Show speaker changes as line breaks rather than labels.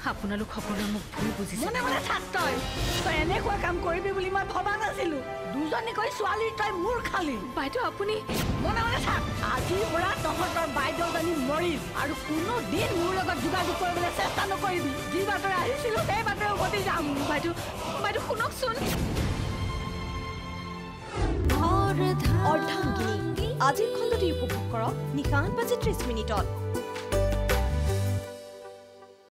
আপোনালোক সকলোৱে মোক ভুল বুজিছে
মনে মনে থাক তই এনেকুৱা কাম কৰিবি বুলি মই ভবা নাছিলো দুজনীকৈ ছোৱালী তই মোৰ খালি
বাইদেউ আপুনি
মনে মনে থাক আজিৰ পৰা তহঁতৰ বাইদেউজনী মৰিল আৰু কোনো দিন মোৰ লগত যোগাযোগ কৰিবলৈ চেষ্টা নকৰিবি যি বাটৰে আহিছিলো সেই বাটৰে উভতি যাম
বাইদেউ বাইদেউ শুনকচোন
অৰ্ধাংগিনী আজিৰ খণ্ডটি উপভোগ কৰক নিশা 8:30 মিনিটত